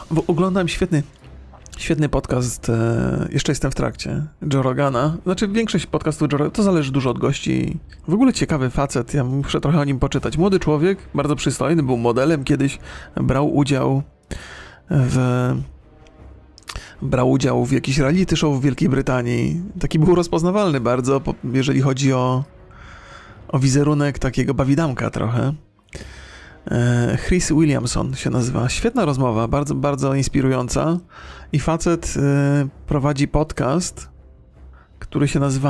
Oglądałem świetny podcast, jeszcze jestem w trakcie, Joe Rogana. Znaczy większość podcastów Joe Rogana, to zależy dużo od gości. W ogóle ciekawy facet, ja muszę trochę o nim poczytać. Młody człowiek, bardzo przystojny, był modelem kiedyś, brał udział w jakiś reality show w Wielkiej Brytanii. Taki był rozpoznawalny bardzo, jeżeli chodzi o wizerunek takiego bawidamka trochę. Chris Williamson się nazywa. Świetna rozmowa, bardzo, bardzo inspirująca. I facet prowadzi podcast, który się nazywa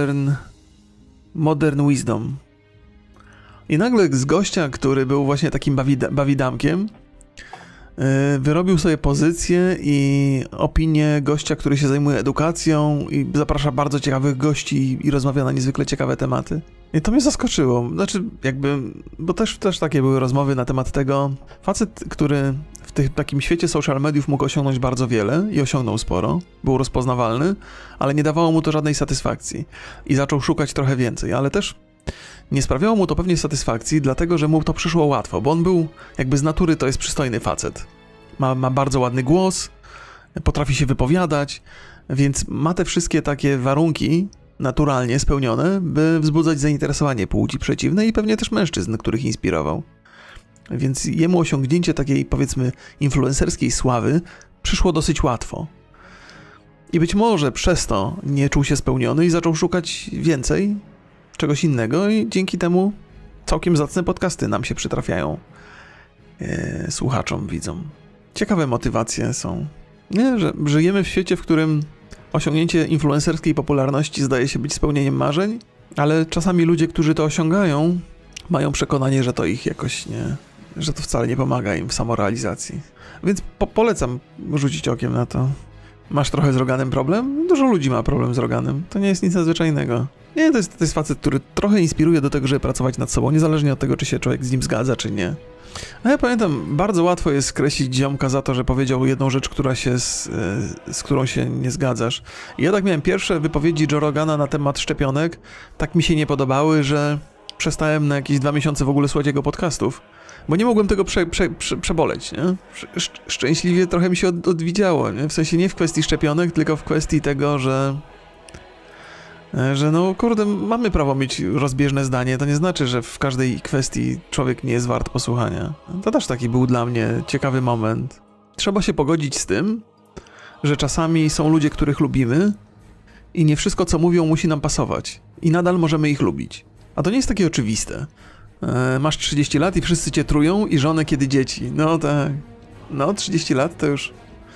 Modern Wisdom. I nagle z gościa, który był właśnie takim bawidamkiem, wyrobił sobie pozycję i opinię gościa, który się zajmuje edukacją i zaprasza bardzo ciekawych gości i rozmawia na niezwykle ciekawe tematy. I to mnie zaskoczyło. Znaczy, bo też takie były rozmowy na temat tego. Facet, który w takim świecie social mediów mógł osiągnąć bardzo wiele i osiągnął sporo, był rozpoznawalny, ale nie dawało mu to żadnej satysfakcji. I zaczął szukać trochę więcej, ale też nie sprawiało mu to pewnie satysfakcji, dlatego że mu to przyszło łatwo, bo on był z natury to jest przystojny facet. Ma bardzo ładny głos, potrafi się wypowiadać, więc ma te wszystkie takie warunki naturalnie spełnione, by wzbudzać zainteresowanie płci przeciwnej i pewnie też mężczyzn, których inspirował. Więc jemu osiągnięcie takiej, powiedzmy, influencerskiej sławy przyszło dosyć łatwo. I być może przez to nie czuł się spełniony i zaczął szukać więcej, czegoś innego i dzięki temu całkiem zacne podcasty nam się przytrafiają słuchaczom, widzom. Ciekawe motywacje są. Nie, że żyjemy w świecie, w którym osiągnięcie influencerskiej popularności zdaje się być spełnieniem marzeń, ale czasami ludzie, którzy to osiągają, mają przekonanie, że to ich jakoś nie, że to wcale nie pomaga im w samorealizacji. Więc polecam rzucić okiem na to. Masz trochę z Roganem problem? Dużo ludzi ma problem z Roganem. To nie jest nic nadzwyczajnego. Nie, to jest facet, który trochę inspiruje do tego, żeby pracować nad sobą, niezależnie od tego, czy się człowiek z nim zgadza, czy nie. A ja pamiętam, bardzo łatwo jest skreślić ziomka za to, że powiedział jedną rzecz, z którą się nie zgadzasz. I ja tak miałem pierwsze wypowiedzi Joe Rogana na temat szczepionek, tak mi się nie podobały, że przestałem na jakieś 2 miesiące w ogóle słuchać jego podcastów, bo nie mogłem tego przeboleć, nie? Szczęśliwie trochę mi się odwidziało, nie? W sensie nie w kwestii szczepionek, tylko w kwestii tego, że no kurde, mamy prawo mieć rozbieżne zdanie, to nie znaczy, że w każdej kwestii człowiek nie jest wart posłuchania. To też taki był dla mnie ciekawy moment. Trzeba się pogodzić z tym, że czasami są ludzie, których lubimy i nie wszystko, co mówią, musi nam pasować. I nadal możemy ich lubić. A to nie jest takie oczywiste. Masz 30 lat i wszyscy cię trują i żonę kiedy dzieci. No tak. No 30 lat to już...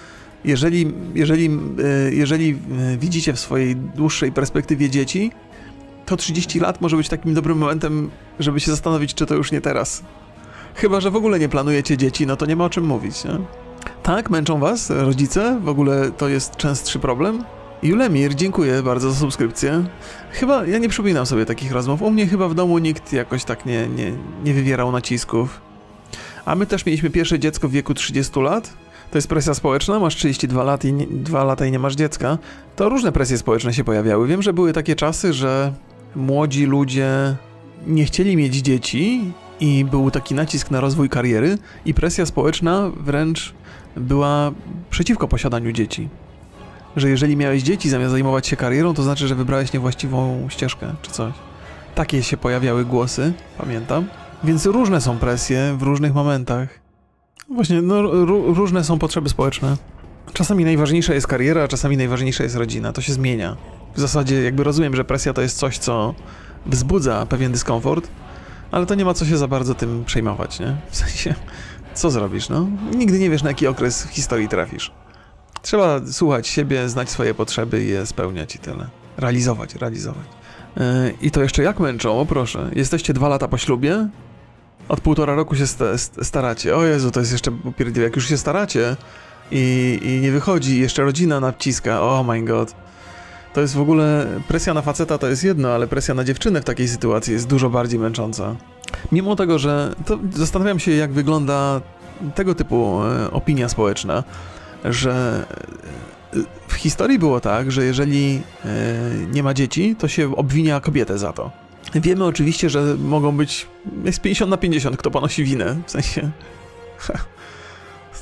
Jeżeli widzicie w swojej dłuższej perspektywie dzieci, to 30 lat może być takim dobrym momentem, żeby się zastanowić, czy to już nie teraz. Chyba że w ogóle nie planujecie dzieci, no to nie ma o czym mówić, nie? Tak, męczą was rodzice? W ogóle to jest częstszy problem? Julemir, dziękuję bardzo za subskrypcję. Chyba, ja nie przypominam sobie takich rozmów. U mnie chyba w domu nikt jakoś tak nie wywierał nacisków. A my też mieliśmy pierwsze dziecko w wieku 30 lat. To jest presja społeczna, masz 32 lat i 2 lata i nie masz dziecka. To różne presje społeczne się pojawiały. Wiem, że były takie czasy, że młodzi ludzie nie chcieli mieć dzieci i był taki nacisk na rozwój kariery i presja społeczna wręcz była przeciwko posiadaniu dzieci. Że jeżeli miałeś dzieci zamiast zajmować się karierą, to znaczy, że wybrałeś niewłaściwą ścieżkę czy coś. Takie się pojawiały głosy, pamiętam. Więc różne są presje w różnych momentach. Właśnie, no różne są potrzeby społeczne. Czasami najważniejsza jest kariera, a czasami najważniejsza jest rodzina. To się zmienia. W zasadzie rozumiem, że presja to jest coś, co wzbudza pewien dyskomfort, ale to nie ma co się za bardzo tym przejmować, nie? W sensie, co zrobisz, no? Nigdy nie wiesz, na jaki okres w historii trafisz. Trzeba słuchać siebie, znać swoje potrzeby i je spełniać i tyle. Realizować. I to jeszcze jak męczą, o proszę. Jesteście 2 lata po ślubie? Od 1,5 roku się staracie. O Jezu, to jest jeszcze upierdliwe. Jak już się staracie i nie wychodzi, jeszcze rodzina naciska. Oh my god. To jest w ogóle... Presja na faceta to jest jedno, ale presja na dziewczynę w takiej sytuacji jest dużo bardziej męcząca. Mimo tego, że... To zastanawiam się, jak wygląda tego typu opinia społeczna, że w historii było tak, że jeżeli nie ma dzieci, to się obwinia kobietę za to. Wiemy oczywiście, że mogą być... Jest 50/50, kto ponosi winę. W sensie...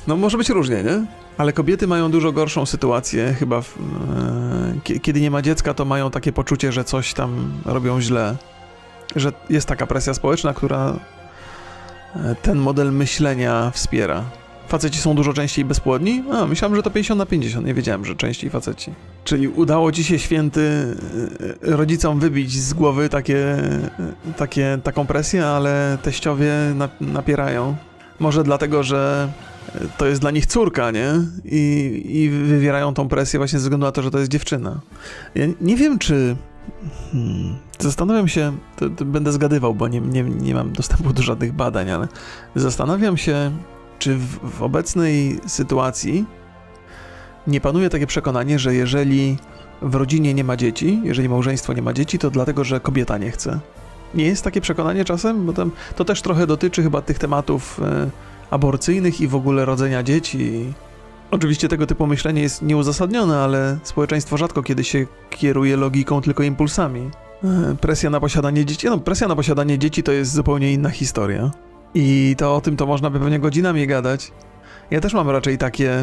No może być różnie, nie? Ale kobiety mają dużo gorszą sytuację, chyba kiedy nie ma dziecka, to mają takie poczucie, że coś tam robią źle. Że jest taka presja społeczna, która ten model myślenia wspiera. Faceci są dużo częściej bezpłodni? A, myślałem, że to 50/50, nie wiedziałem, że częściej faceci. Czyli udało ci się, święty, rodzicom wybić z głowy taką presję, ale teściowie napierają. Może dlatego, że to jest dla nich córka, nie? I wywierają tą presję właśnie ze względu na to, że to jest dziewczyna. Ja nie wiem, czy... Zastanawiam się, to będę zgadywał, bo nie mam dostępu do żadnych badań, ale zastanawiam się, czy w obecnej sytuacji nie panuje takie przekonanie, że jeżeli w rodzinie nie ma dzieci, jeżeli małżeństwo nie ma dzieci, to dlatego, że kobieta nie chce. Nie jest takie przekonanie czasem? Bo to też trochę dotyczy chyba tych tematów aborcyjnych i w ogóle rodzenia dzieci. Oczywiście tego typu myślenie jest nieuzasadnione, ale społeczeństwo rzadko kiedy się kieruje logiką, tylko impulsami. Presja na posiadanie dzieci? No, presja na posiadanie dzieci to jest zupełnie inna historia. I to o tym to można by pewnie godzinami gadać. Ja też mam raczej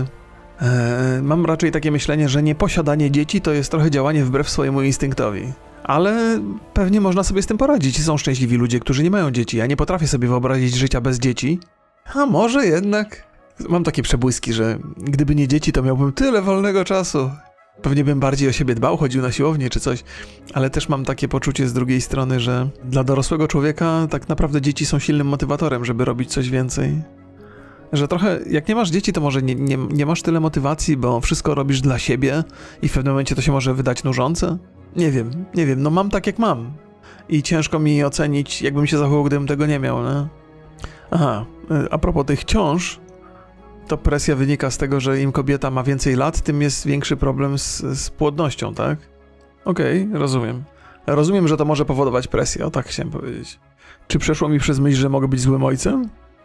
takie myślenie, że nieposiadanie dzieci to jest trochę działanie wbrew swojemu instynktowi. Ale pewnie można sobie z tym poradzić. Są szczęśliwi ludzie, którzy nie mają dzieci. Ja nie potrafię sobie wyobrazić życia bez dzieci. A może jednak... Mam takie przebłyski, że gdyby nie dzieci, to miałbym tyle wolnego czasu. Pewnie bym bardziej o siebie dbał, chodził na siłownię czy coś, ale też mam takie poczucie z drugiej strony, że dla dorosłego człowieka tak naprawdę dzieci są silnym motywatorem, żeby robić coś więcej. Że trochę, jak nie masz dzieci, to może nie masz tyle motywacji, bo wszystko robisz dla siebie i w pewnym momencie to się może wydać nużące? Nie wiem, no mam tak jak mam. I ciężko mi ocenić, jakbym się zachował, gdybym tego nie miał, nie? Aha, a propos tych ciąż, to presja wynika z tego, że im kobieta ma więcej lat, tym jest większy problem z płodnością, tak? Okej, rozumiem. Rozumiem, że to może powodować presję, o tak chciałem powiedzieć. Czy przeszło mi przez myśl, że mogę być złym ojcem?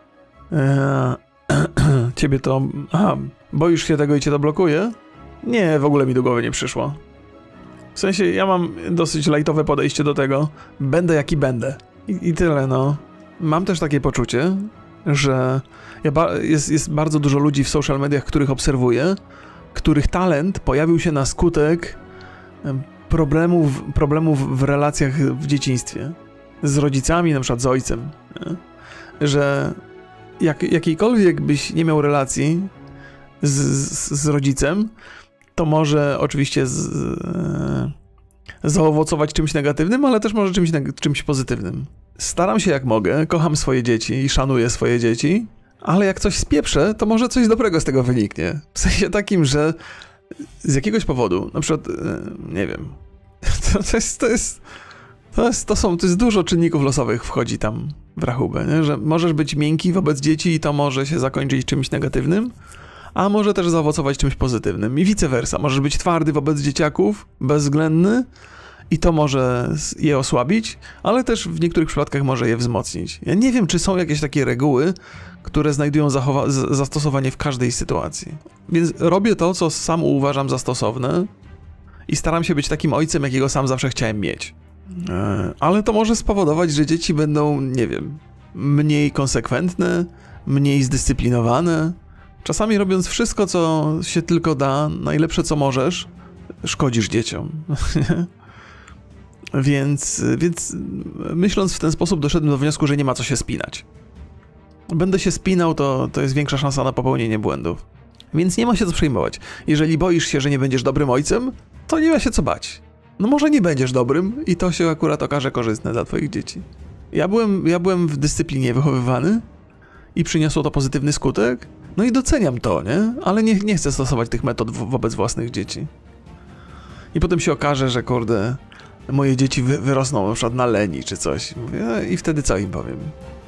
Ciebie to... Aha, boisz się tego i cię to blokuje? Nie, w ogóle mi do głowy nie przyszło. W sensie, ja mam dosyć lajtowe podejście do tego. Będę jaki będę. I tyle, no. Mam też takie poczucie, że jest bardzo dużo ludzi w social mediach, których obserwuję, których talent pojawił się na skutek problemów w relacjach w dzieciństwie. Z rodzicami, na przykład z ojcem. Nie? Że jakiejkolwiek byś nie miał relacji z rodzicem, to może oczywiście zaowocować czymś negatywnym, ale też może czymś pozytywnym. Staram się jak mogę, kocham swoje dzieci i szanuję swoje dzieci, ale jak coś spieprzę, to może coś dobrego z tego wyniknie. W sensie takim, że z jakiegoś powodu, na przykład, nie wiem, to jest dużo czynników losowych wchodzi tam w rachubę, nie? Że możesz być miękki wobec dzieci i to może się zakończyć czymś negatywnym, a może też zaowocować czymś pozytywnym i vice versa. Możesz być twardy wobec dzieciaków, bezwzględny i to może je osłabić, ale też w niektórych przypadkach może je wzmocnić. Ja nie wiem, czy są jakieś takie reguły, które znajdują zastosowanie w każdej sytuacji. Więc robię to, co sam uważam za stosowne i staram się być takim ojcem, jakiego sam zawsze chciałem mieć. Ale to może spowodować, że dzieci będą, nie wiem, mniej konsekwentne, mniej zdyscyplinowane. Czasami robiąc wszystko, co się tylko da, najlepsze co możesz, szkodzisz dzieciom. Więc myśląc w ten sposób doszedłem do wniosku, że nie ma co się spinać. Będę się spinał, to jest większa szansa na popełnienie błędów. Więc nie ma się co przejmować. Jeżeli boisz się, że nie będziesz dobrym ojcem, to nie ma się co bać. No może nie będziesz dobrym i to się akurat okaże korzystne dla twoich dzieci. Ja byłem w dyscyplinie wychowywany i przyniosło to pozytywny skutek. No i doceniam to, nie? Ale nie chcę stosować tych metod wobec własnych dzieci. I potem się okaże, że kurde, moje dzieci wyrosną na przykład na leni czy coś. Mówię, i wtedy co im powiem?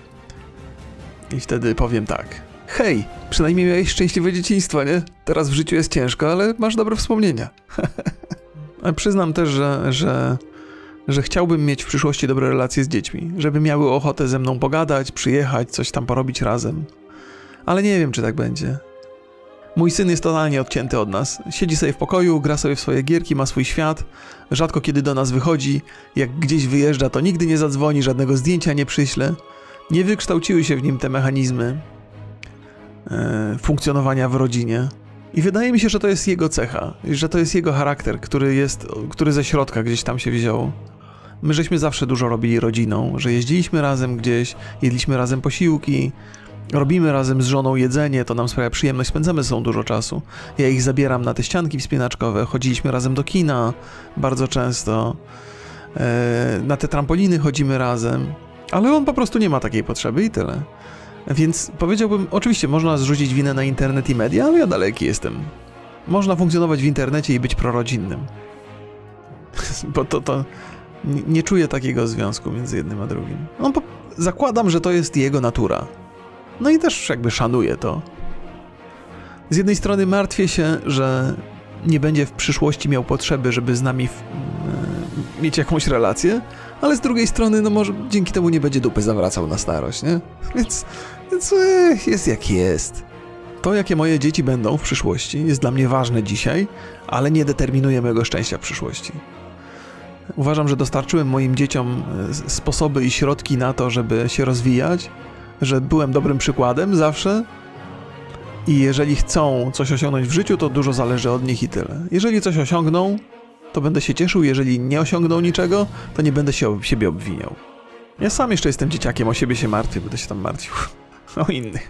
I wtedy powiem tak. Hej, przynajmniej miałeś szczęśliwe dzieciństwo, nie? Teraz w życiu jest ciężko, ale masz dobre wspomnienia. Ale przyznam też, że chciałbym mieć w przyszłości dobre relacje z dziećmi. Żeby miały ochotę ze mną pogadać, przyjechać, coś tam porobić razem. Ale nie wiem, czy tak będzie. Mój syn jest totalnie odcięty od nas. Siedzi sobie w pokoju, gra sobie w swoje gierki, ma swój świat. Rzadko kiedy do nas wychodzi. Jak gdzieś wyjeżdża, to nigdy nie zadzwoni, żadnego zdjęcia nie przyśle. Nie wykształciły się w nim te mechanizmy. funkcjonowania w rodzinie. I wydaje mi się, że to jest jego cecha, że to jest jego charakter, który ze środka gdzieś tam się wziął. My żeśmy zawsze dużo robili rodziną, że jeździliśmy razem gdzieś, jedliśmy razem posiłki, robimy razem z żoną jedzenie, to nam sprawia przyjemność, spędzamy ze sobą dużo czasu. Ja ich zabieram na te ścianki wspinaczkowe, chodziliśmy razem do kina bardzo często, na te trampoliny chodzimy razem, ale on po prostu nie ma takiej potrzeby i tyle. Więc powiedziałbym, oczywiście można zrzucić winę na internet i media, ale ja daleki jestem. Można funkcjonować w internecie i być prorodzinnym. Bo to nie czuję takiego związku między jednym a drugim. Zakładam, że to jest jego natura. No i też jakby szanuję to. Z jednej strony martwię się, że nie będzie w przyszłości miał potrzeby, żeby z nami mieć jakąś relację, ale z drugiej strony, no może dzięki temu nie będzie dupy zawracał na starość, nie? Więc jest jak jest. To, jakie moje dzieci będą w przyszłości, jest dla mnie ważne dzisiaj, ale nie determinuje mojego szczęścia w przyszłości. Uważam, że dostarczyłem moim dzieciom sposoby i środki na to, żeby się rozwijać, że byłem dobrym przykładem zawsze i jeżeli chcą coś osiągnąć w życiu, to dużo zależy od nich i tyle. Jeżeli coś osiągną, to będę się cieszył, jeżeli nie osiągną niczego, to nie będę się o siebie obwiniał. Ja sam jeszcze jestem dzieciakiem, o siebie się martwię, będę się tam martwił o innych.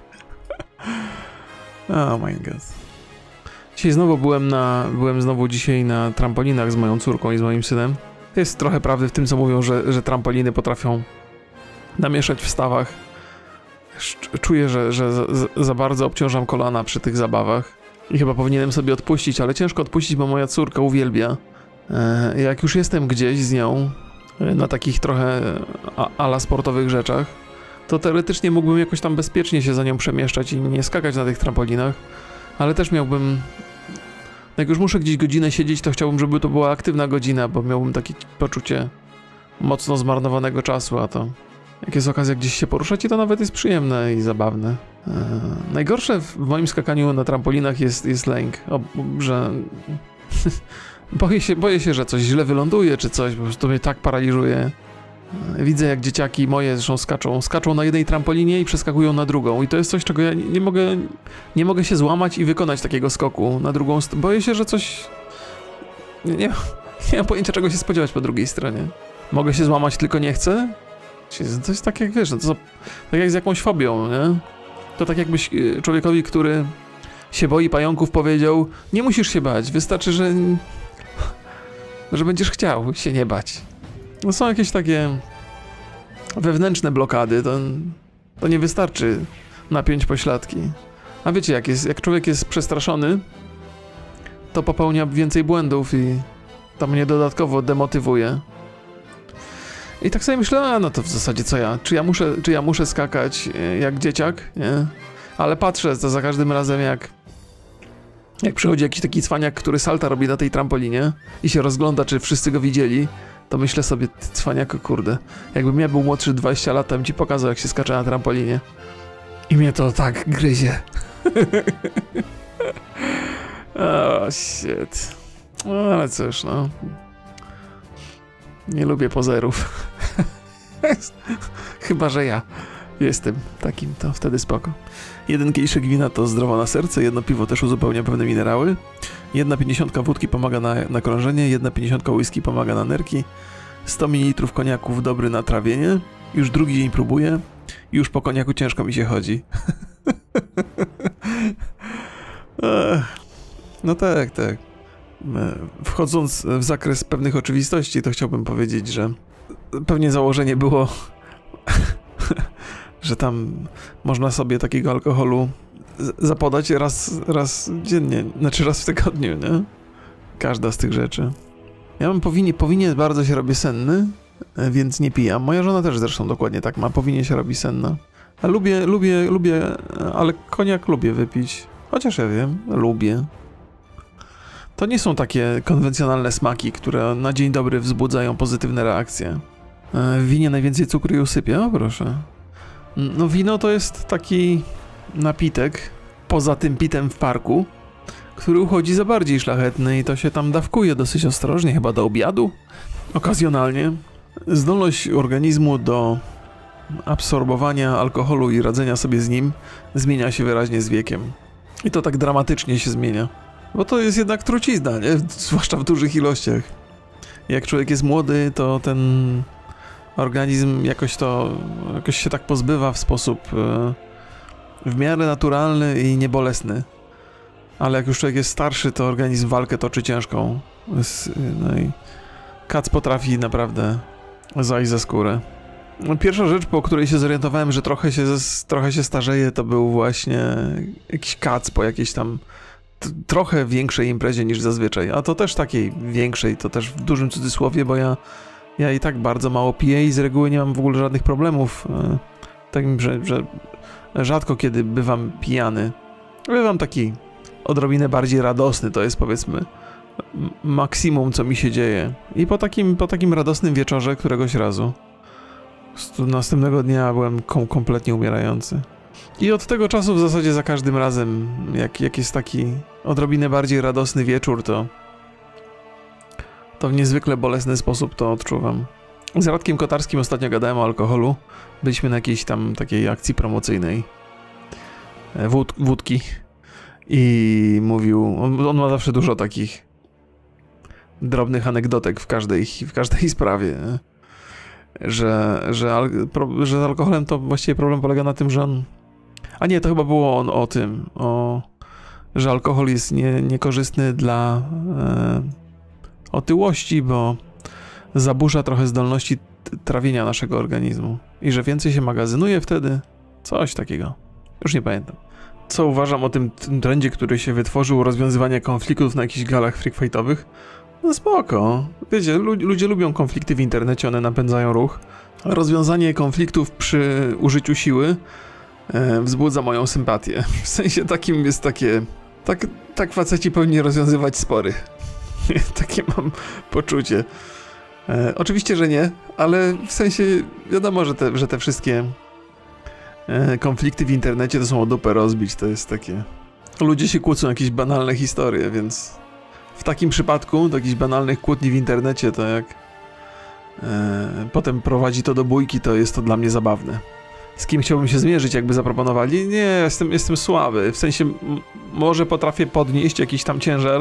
Oh my god. Dzisiaj znowu byłem znowu dzisiaj na trampolinach z moją córką i z moim synem. Jest trochę prawdy w tym, co mówią, że trampoliny potrafią namieszać w stawach. Czuję, że za bardzo obciążam kolana przy tych zabawach i chyba powinienem sobie odpuścić, ale ciężko odpuścić, bo moja córka uwielbia. Jak już jestem gdzieś z nią na takich trochę ala sportowych rzeczach, to teoretycznie mógłbym jakoś tam bezpiecznie się za nią przemieszczać i nie skakać na tych trampolinach, ale też miałbym... Jak już muszę gdzieś godzinę siedzieć, to chciałbym, żeby to była aktywna godzina, bo miałbym takie poczucie mocno zmarnowanego czasu, a to jak jest okazja gdzieś się poruszać, i to nawet jest przyjemne i zabawne. Najgorsze w moim skakaniu na trampolinach jest lęk, że boję się, że coś źle wyląduje, czy coś, bo to mnie tak paraliżuje. Widzę, jak dzieciaki moje zresztą skaczą na jednej trampolinie i przeskakują na drugą i to jest coś, czego ja nie mogę się złamać i wykonać takiego skoku na drugą stronę. Boję się, że coś... Nie mam pojęcia, czego się spodziewać po drugiej stronie. Mogę się złamać, tylko nie chcę? To jest tak jak, wiesz, to tak jak z jakąś fobią, nie? To tak jakbyś człowiekowi, który się boi pająków, powiedział: nie musisz się bać, wystarczy, że będziesz chciał się nie bać. No są jakieś takie wewnętrzne blokady, to nie wystarczy napiąć pośladki. A wiecie, jak człowiek jest przestraszony, to popełnia więcej błędów i to mnie dodatkowo demotywuje. I tak sobie myślę, no to w zasadzie co ja? Czy ja muszę skakać jak dzieciak? Nie? Ale patrzę za każdym razem, jak przychodzi jakiś taki cwaniak, który salta robi na tej trampolinie i się rozgląda, czy wszyscy go widzieli, to myślę sobie, ty cwaniaku, kurde, jakbym ja był młodszy 20 lat, to bym ci pokazał, jak się skacze na trampolinie. I mnie to tak gryzie. Oh, shit. No, ale cóż, no. Nie lubię pozerów. Chyba że ja jestem takim, to wtedy spoko. 1 kieliszek wina to zdrowo na serce, 1 piwo też uzupełnia pewne minerały, 1,50 wódki pomaga na krążenie, 1,50 whisky pomaga na nerki, 100 ml koniaków dobry na trawienie, już drugi dzień próbuję, już po koniaku ciężko mi się chodzi. No tak. Wchodząc w zakres pewnych oczywistości, to chciałbym powiedzieć, że pewnie założenie było, że tam można sobie takiego alkoholu zapodać raz dziennie, znaczy raz w tygodniu, nie? Każda z tych rzeczy. Ja mam po winie bardzo się robię senny, więc nie pijam. Moja żona też zresztą dokładnie tak ma, po winie się robi senna. A lubię, ale koniak lubię wypić. Chociaż ja wiem, lubię. To nie są takie konwencjonalne smaki, które na dzień dobry wzbudzają pozytywne reakcje. W winie najwięcej cukru i usypia, o proszę. No wino to jest taki napitek, poza tym pitem w parku, który uchodzi za bardziej szlachetny i to się tam dawkuje dosyć ostrożnie, chyba do obiadu, okazjonalnie. Zdolność organizmu do absorbowania alkoholu i radzenia sobie z nim zmienia się wyraźnie z wiekiem. I to tak dramatycznie się zmienia. Bo to jest jednak trucizna, nie? Zwłaszcza w dużych ilościach. Jak człowiek jest młody, to ten organizm jakoś się tak pozbywa w sposób w miarę naturalny i niebolesny. Ale jak już człowiek jest starszy, to organizm walkę toczy ciężką. No i kac potrafi naprawdę zajść za skórę. Pierwsza rzecz, po której się zorientowałem, że trochę się starzeje, to był właśnie jakiś kac po jakiejś tam trochę większej imprezie niż zazwyczaj. A to też takiej większej, to też w dużym cudzysłowie, bo ja i tak bardzo mało piję i z reguły nie mam w ogóle żadnych problemów. Takim, że rzadko kiedy bywam pijany. Bywam taki odrobinę bardziej radosny, to jest powiedzmy maksimum, co mi się dzieje. I po takim radosnym wieczorze któregoś razu następnego dnia byłem kompletnie umierający. I od tego czasu w zasadzie za każdym razem, jak jest taki odrobinę bardziej radosny wieczór, to w niezwykle bolesny sposób to odczuwam. Z Radkiem Kotarskim ostatnio gadałem o alkoholu. Byliśmy na jakiejś tam takiej akcji promocyjnej wódki i mówił, on ma zawsze dużo takich drobnych anegdotek w każdej sprawie, że z alkoholem to właściwie problem polega na tym, że on... A nie, to chyba było on o tym, że alkohol jest niekorzystny dla otyłości, bo zaburza trochę zdolności trawienia naszego organizmu i że więcej się magazynuje wtedy, coś takiego. Już nie pamiętam. Co uważam o tym trendzie, który się wytworzył, rozwiązywania konfliktów na jakichś galach freakfightowych? No spoko. Wiecie, ludzie lubią konflikty w internecie, one napędzają ruch. Rozwiązanie konfliktów przy użyciu siły wzbudza moją sympatię. W sensie takim jest takie... Tak faceci powinni rozwiązywać spory. Takie mam poczucie. Oczywiście, że nie, ale w sensie wiadomo, że te wszystkie konflikty w internecie to są o dupę rozbić, to jest takie... Ludzie się kłócą o jakieś banalne historie, więc w takim przypadku do jakichś banalnych kłótni w internecie to jak potem prowadzi to do bójki, to jest to dla mnie zabawne. Z kim chciałbym się zmierzyć, jakby zaproponowali? Nie, jestem słaby, w sensie może potrafię podnieść jakiś tam ciężar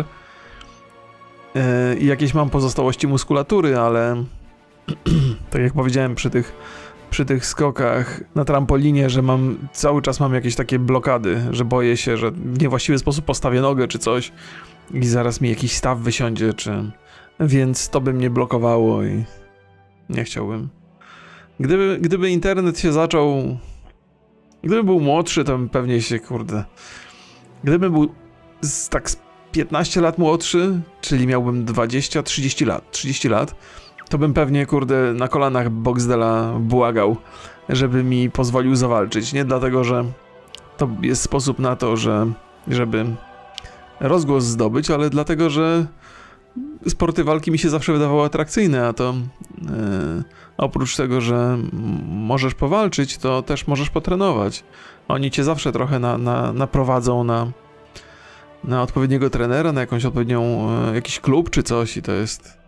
i jakieś mam pozostałości muskulatury, ale tak jak powiedziałem przy tych skokach na trampolinie, że cały czas mam jakieś takie blokady, że boję się, że w niewłaściwy sposób postawię nogę czy coś i zaraz mi jakiś staw wysiądzie, więc to by mnie blokowało i nie chciałbym. Gdyby internet się zaczął... Gdybym był młodszy, to bym pewnie się, kurde... Gdybym był z 15 lat młodszy, czyli miałbym 30 lat, to bym pewnie, kurde, na kolanach Boxdela błagał, żeby mi pozwolił zawalczyć. Nie dlatego, że to jest sposób na to, żeby rozgłos zdobyć, ale dlatego, że sporty walki mi się zawsze wydawały atrakcyjne, a to oprócz tego, że możesz powalczyć, to też możesz potrenować. Oni cię zawsze trochę naprowadzą na odpowiedniego trenera, na jakiś klub czy coś i to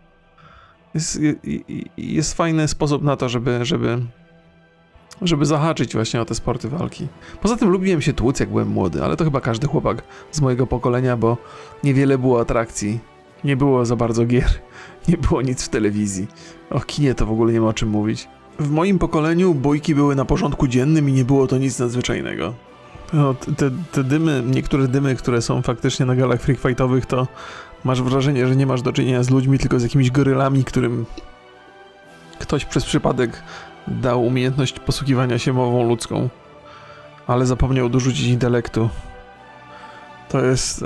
jest fajny sposób na to, żeby zahaczyć właśnie o te sporty walki. Poza tym lubiłem się tłuc, jak byłem młody, ale to chyba każdy chłopak z mojego pokolenia, bo niewiele było atrakcji. Nie było za bardzo gier, nie było nic w telewizji. O kinie to w ogóle nie ma o czym mówić. W moim pokoleniu bójki były na porządku dziennym i nie było to nic nadzwyczajnego. No, te dymy, niektóre dymy, które są faktycznie na galach freakfightowych, to masz wrażenie, że nie masz do czynienia z ludźmi, tylko z jakimiś gorylami, którym ktoś przez przypadek dał umiejętność posługiwania się mową ludzką, ale zapomniał dorzucić intelektu. To jest...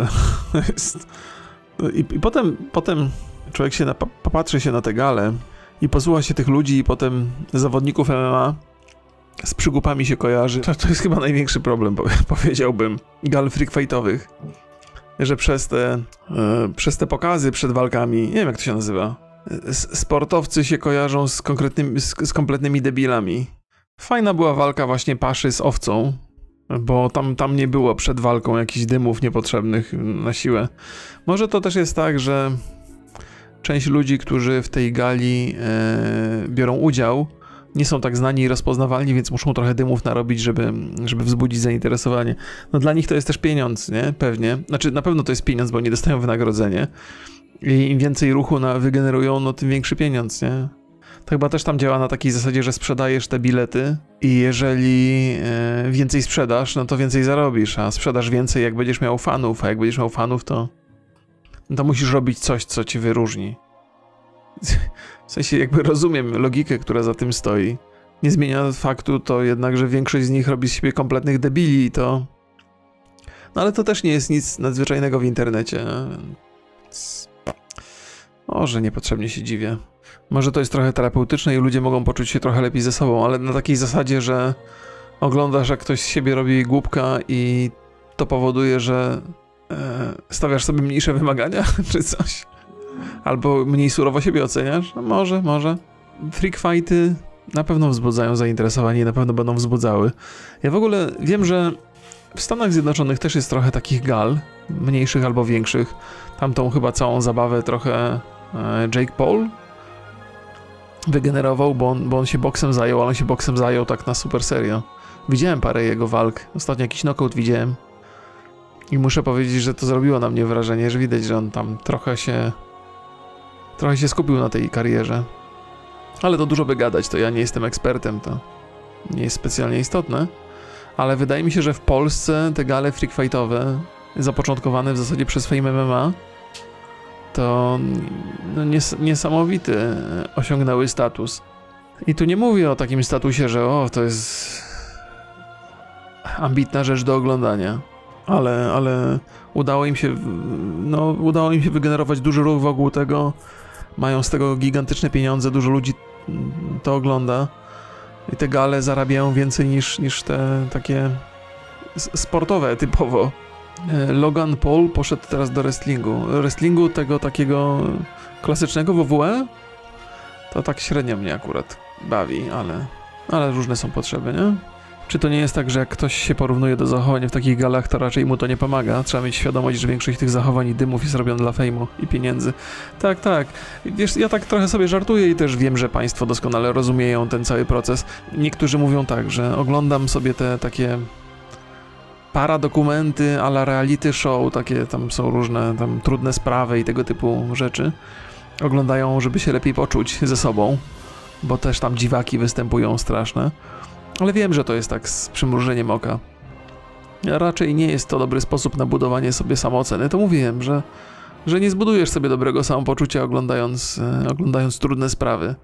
I potem człowiek się popatrzy się na te gale i posłucha się tych ludzi i potem zawodników MMA z przygłupami się kojarzy. To jest chyba największy problem, powiedziałbym, gal freakfightowych. Że przez te pokazy przed walkami, nie wiem jak to się nazywa, sportowcy się kojarzą z kompletnymi debilami. Fajna była walka właśnie paszy z owcą, bo tam nie było przed walką jakichś dymów niepotrzebnych na siłę. Może to też jest tak, że część ludzi, którzy w tej gali biorą udział, nie są tak znani i rozpoznawalni, więc muszą trochę dymów narobić, żeby wzbudzić zainteresowanie. No dla nich to jest też pieniądz, nie? Pewnie. Znaczy na pewno to jest pieniądz, bo oni dostają wynagrodzenie. I im więcej ruchu wygenerują, no tym większy pieniądz, nie? To chyba też tam działa na takiej zasadzie, że sprzedajesz te bilety i jeżeli więcej sprzedasz, no to więcej zarobisz, a sprzedasz więcej, jak będziesz miał fanów, a jak będziesz miał fanów, to musisz robić coś, co ci wyróżni. W sensie jakby rozumiem logikę, która za tym stoi. Nie zmienia faktu to jednak, że większość z nich robi z siebie kompletnych debili i to... No ale to też nie jest nic nadzwyczajnego w internecie. Więc... Może niepotrzebnie się dziwię. Może to jest trochę terapeutyczne i ludzie mogą poczuć się trochę lepiej ze sobą, ale na takiej zasadzie, że oglądasz, jak ktoś z siebie robi głupka i to powoduje, że stawiasz sobie mniejsze wymagania, czy coś. Albo mniej surowo siebie oceniasz? No może. Freak fighty na pewno wzbudzają zainteresowanie i na pewno będą wzbudzały. Ja w ogóle wiem, że w Stanach Zjednoczonych też jest trochę takich gal, mniejszych albo większych. Tamtą chyba całą zabawę trochę Jake Paul wygenerował, bo on się boksem zajął, ale on się boksem zajął tak na super serio. Widziałem parę jego walk, ostatnio jakiś knockout widziałem i muszę powiedzieć, że to zrobiło na mnie wrażenie, że widać, że on tam trochę się skupił na tej karierze. Ale to dużo by gadać, to ja nie jestem ekspertem, to nie jest specjalnie istotne, ale wydaje mi się, że w Polsce te gale freak fightowe, zapoczątkowane w zasadzie przez Fame MMA, to no, niesamowity osiągnęły status. I tu nie mówię o takim statusie, że to jest ambitna rzecz do oglądania, ale udało im się wygenerować duży ruch wokół tego, mają z tego gigantyczne pieniądze, dużo ludzi to ogląda i te gale zarabiają więcej niż te takie sportowe typowo. Logan Paul poszedł teraz do wrestlingu tego takiego klasycznego WWE, to tak średnio mnie akurat bawi, ale różne są potrzeby, nie? Czy to nie jest tak, że jak ktoś się porównuje do zachowań w takich galach, to raczej mu to nie pomaga? Trzeba mieć świadomość, że większość tych zachowań i dymów jest robiona dla fejmu i pieniędzy. Tak. Wiesz, ja tak trochę sobie żartuję i też wiem, że państwo doskonale rozumieją ten cały proces. Niektórzy mówią tak, że oglądam sobie te takie paradokumenty a la reality show, takie tam są różne tam trudne sprawy i tego typu rzeczy. Oglądają, żeby się lepiej poczuć ze sobą, bo też tam dziwaki występują straszne. Ale wiem, że to jest tak z przymrużeniem oka. Raczej nie jest to dobry sposób na budowanie sobie samooceny. To mówiłem, że nie zbudujesz sobie dobrego samopoczucia oglądając trudne sprawy.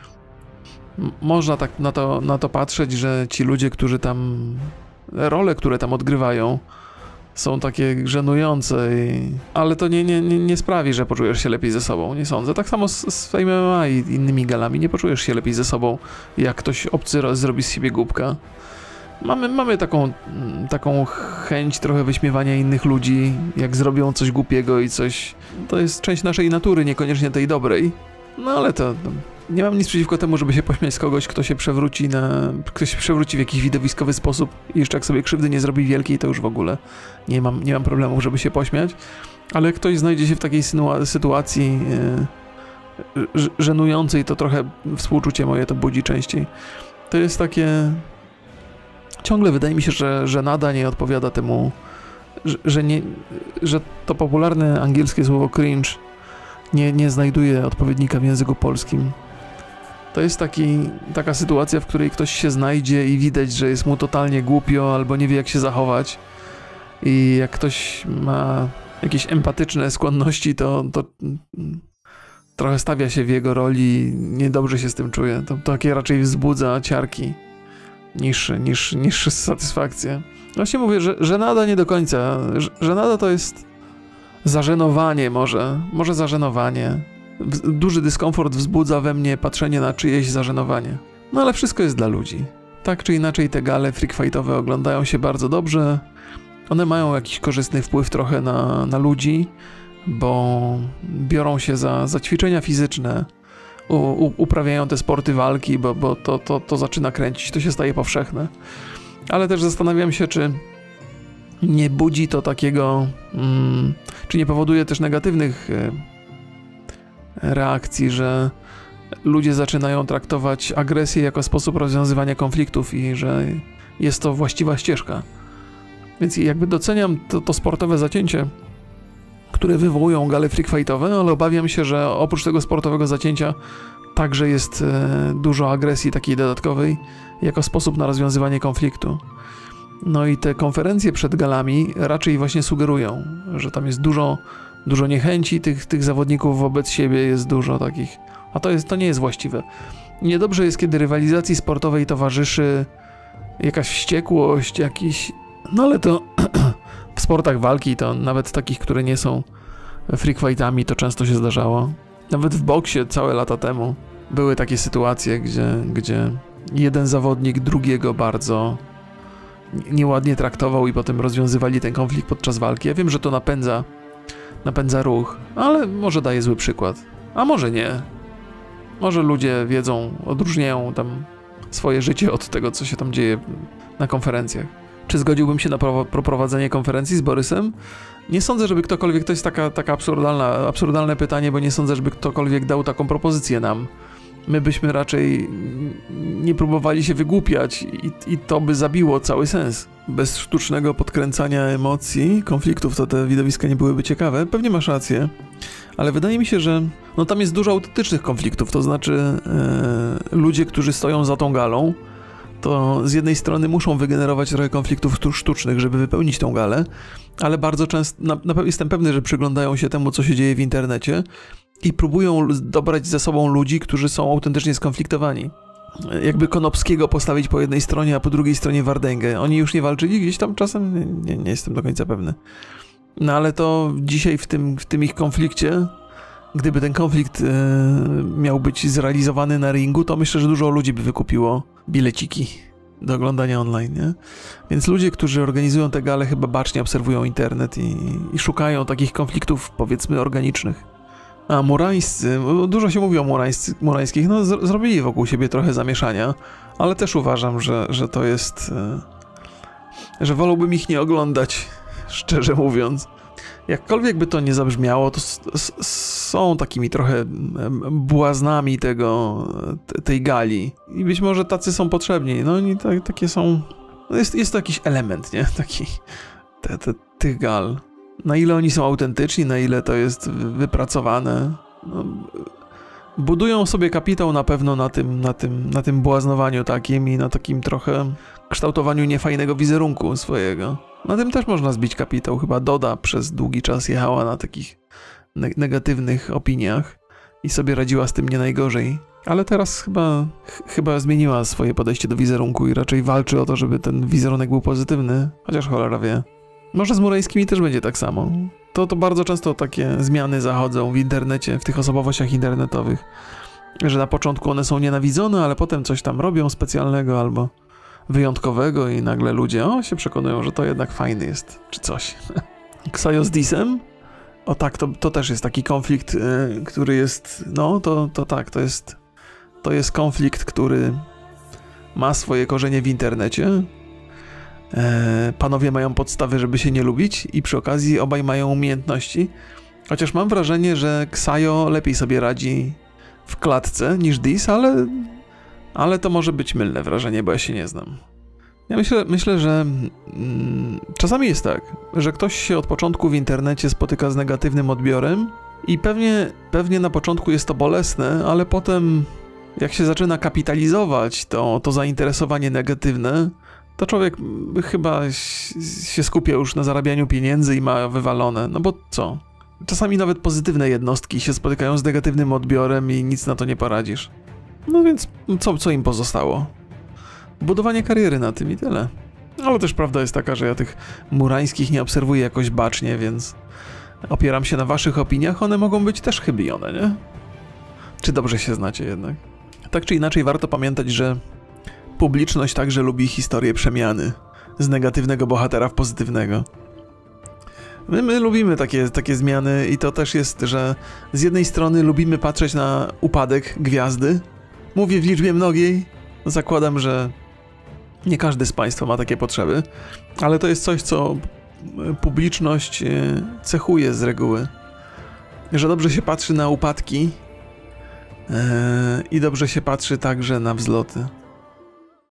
Można tak na to patrzeć, że ci ludzie, którzy tam... role, które tam odgrywają, są takie żenujące, ale to nie sprawi, że poczujesz się lepiej ze sobą, nie sądzę. Tak samo z Fame MMA i innymi galami, nie poczujesz się lepiej ze sobą, jak ktoś obcy zrobi z siebie głupka. Mamy taką chęć trochę wyśmiewania innych ludzi, jak zrobią coś głupiego i coś... To jest część naszej natury, niekoniecznie tej dobrej. No ale to nie mam nic przeciwko temu, żeby się pośmiać z kogoś, kto się przewróci w jakiś widowiskowy sposób i jeszcze jak sobie krzywdy nie zrobi wielkiej, to już w ogóle nie mam problemu, żeby się pośmiać. Ale jak ktoś znajdzie się w takiej sytuacji żenującej, to trochę współczucie moje to budzi częściej. To jest takie... Ciągle wydaje mi się, że żenada nie odpowiada temu, że to popularne angielskie słowo cringe nie znajduje odpowiednika w języku polskim. To jest taka sytuacja, w której ktoś się znajdzie i widać, że jest mu totalnie głupio albo nie wie, jak się zachować. I jak ktoś ma jakieś empatyczne skłonności, to trochę stawia się w jego roli i niedobrze się z tym czuje. To takie raczej wzbudza ciarki niż satysfakcję. Właśnie mówię, że żenada nie do końca. Żenada to jest zażenowanie może zażenowanie. Duży dyskomfort wzbudza we mnie patrzenie na czyjeś zażenowanie. No ale wszystko jest dla ludzi. Tak czy inaczej te gale freakfightowe oglądają się bardzo dobrze. One mają jakiś korzystny wpływ trochę na ludzi, bo biorą się za ćwiczenia fizyczne, uprawiają te sporty walki, bo to zaczyna kręcić, to się staje powszechne. Ale też zastanawiam się, czy nie budzi to takiego, czy nie powoduje też negatywnych reakcji, że ludzie zaczynają traktować agresję jako sposób rozwiązywania konfliktów i że jest to właściwa ścieżka. Więc jakby doceniam to sportowe zacięcie, które wywołują gale freakfightowe, ale obawiam się, że oprócz tego sportowego zacięcia także jest dużo agresji takiej dodatkowej jako sposób na rozwiązywanie konfliktu. No i te konferencje przed galami raczej właśnie sugerują, że tam jest dużo niechęci tych zawodników wobec siebie, jest dużo takich, a to nie jest właściwe. Niedobrze jest, kiedy rywalizacji sportowej towarzyszy jakaś wściekłość, no ale to w sportach walki, to nawet takich, które nie są freakfightami, to często się zdarzało. Nawet w boksie całe lata temu były takie sytuacje, gdzie jeden zawodnik drugiego bardzo nieładnie traktował i potem rozwiązywali ten konflikt podczas walki. Ja wiem, że to napędza ruch, ale może daje zły przykład. A może nie. Może ludzie wiedzą, odróżniają tam swoje życie od tego, co się tam dzieje na konferencjach. Czy zgodziłbym się na prowadzenie konferencji z Borysem? Nie sądzę, żeby ktokolwiek, to jest taka absurdalne pytanie, bo nie sądzę, żeby ktokolwiek dał taką propozycję nam. My byśmy raczej nie próbowali się wygłupiać i to by zabiło cały sens. Bez sztucznego podkręcania emocji, konfliktów, to te widowiska nie byłyby ciekawe. Pewnie masz rację, ale wydaje mi się, że no tam jest dużo autentycznych konfliktów, to znaczy ludzie, którzy stoją za tą galą, to z jednej strony muszą wygenerować trochę konfliktów sztucznych, żeby wypełnić tą galę, ale bardzo często, jestem pewny, że przyglądają się temu, co się dzieje w internecie i próbują dobrać ze sobą ludzi, którzy są autentycznie skonfliktowani. Jakby Konopskiego postawić po jednej stronie, a po drugiej stronie Wardęgę. Oni już nie walczyli gdzieś tam czasem? Nie jestem do końca pewny. No ale to dzisiaj w tym ich konflikcie, gdyby ten konflikt miał być zrealizowany na ringu, to myślę, że dużo ludzi by wykupiło bileciki do oglądania online, nie? Więc ludzie, którzy organizują te gale, chyba bacznie obserwują internet i szukają takich konfliktów, powiedzmy, organicznych. A murańscy, dużo się mówi o murańskich, no zrobili wokół siebie trochę zamieszania, ale też uważam, że to jest, że wolałbym ich nie oglądać, szczerze mówiąc. Jakkolwiek by to nie zabrzmiało, to są takimi trochę błaznami tej gali i być może tacy są potrzebni, no i takie są, no jest to jakiś element, nie, taki tych gal. Na ile oni są autentyczni, na ile to jest wypracowane. No, budują sobie kapitał na pewno na tym błaznowaniu takim i na takim trochę kształtowaniu niefajnego wizerunku swojego. Na tym też można zbić kapitał. Chyba Doda przez długi czas jechała na takich negatywnych opiniach i sobie radziła z tym nie najgorzej. Ale teraz chyba zmieniła swoje podejście do wizerunku i raczej walczy o to, żeby ten wizerunek był pozytywny. Chociaż cholera wie. Może z murańskimi też będzie tak samo. To bardzo często takie zmiany zachodzą w internecie, w tych osobowościach internetowych, że na początku one są nienawidzone, ale potem coś tam robią specjalnego albo wyjątkowego i nagle ludzie się przekonują, że to jednak fajny jest, czy coś. Ksajo z Disem? O tak, to też jest taki konflikt, który jest, no to jest konflikt, który ma swoje korzenie w internecie. Panowie mają podstawy, żeby się nie lubić i przy okazji obaj mają umiejętności. Chociaż mam wrażenie, że Ksajo lepiej sobie radzi w klatce niż Dis, ale to może być mylne wrażenie, bo ja się nie znam. Ja myślę, że czasami jest tak, że ktoś się od początku w internecie spotyka z negatywnym odbiorem i pewnie na początku jest to bolesne, ale potem jak się zaczyna kapitalizować to zainteresowanie negatywne, to człowiek chyba się skupia już na zarabianiu pieniędzy i ma wywalone, no bo co? Czasami nawet pozytywne jednostki się spotykają z negatywnym odbiorem i nic na to nie poradzisz. No więc co im pozostało? Budowanie kariery na tym i tyle. Ale też prawda jest taka, że ja tych murańskich nie obserwuję jakoś bacznie, więc opieram się na waszych opiniach, one mogą być też chybione, nie? Czy dobrze się znacie jednak? Tak czy inaczej warto pamiętać, że publiczność także lubi historię przemiany z negatywnego bohatera w pozytywnego. My lubimy takie zmiany i to też jest, że z jednej strony lubimy patrzeć na upadek gwiazdy. Mówię w liczbie mnogiej. Zakładam, że nie każdy z państwa ma takie potrzeby, ale to jest coś, co publiczność cechuje z reguły. Że dobrze się patrzy na upadki I dobrze się patrzy także na wzloty.